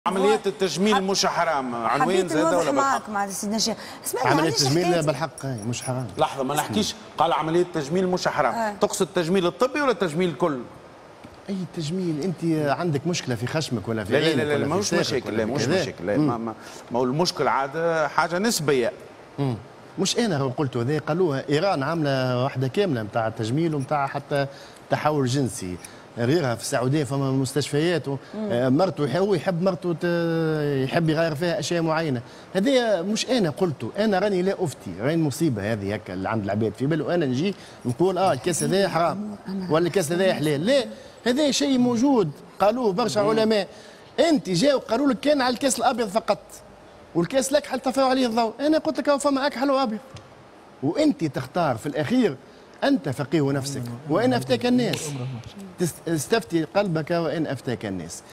عملية التجميل مش حرام، عنوان زاد ولا معك مع سيدنا الشيخ. عملية التجميل بالحق مش حرام. لحظة ما نحكيش، قال عملية التجميل مش حرام، تقصد التجميل الطبي ولا التجميل الكل؟ أي تجميل، أنت عندك مشكلة في خشمك ولا في عينك؟ لا لا لا مش مشاكل، لا مش مشاكل، لا ما هو المشكل عادة حاجة نسبية. مش أنا قلت هذا، قالوها إيران عاملة واحدة كاملة نتاع التجميل ونتاع حتى تحول جنسي. غيرها في السعوديه فما مستشفيات مرته هو يحب مرته يحب يغير فيها اشياء معينه. هذه مش انا قلته، انا راني لا افتي، راني المصيبه هذه هكا اللي عند العباد في بالو انا نجي نقول الكاس هذا حرام ولا الكاس هذا حلال. لا، هذا شيء موجود قالوه برشا علماء. انت جاوا قالوا لك كان على الكاس الابيض فقط والكاس الاكحل طفاو عليه الضوء. انا قلت لك فما اكحل وابيض وانت تختار في الاخير. أنت فقيه نفسك وإن أفتاك الناس، استفتي قلبك وإن أفتاك الناس.